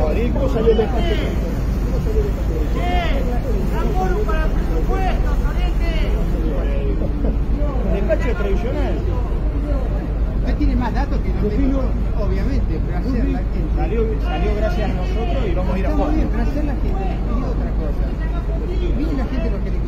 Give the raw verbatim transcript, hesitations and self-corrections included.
Ariel, ¿cómo salió el despacho? ¿Cómo salió el despacho? ¡Amor para presupuestos, Oriente! Despacho tradicional. Usted tiene más datos que nosotros, obviamente, pero hacer la gente. Salió, salió gracias a nosotros y vamos a ir a Está muy fondo. bien, pero hacer la gente es otra cosa. Mire la gente lo que le